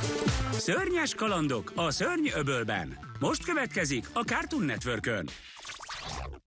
Szörnyes kalandok a szörnyöbölben. Most következik a Cartoon Networkön.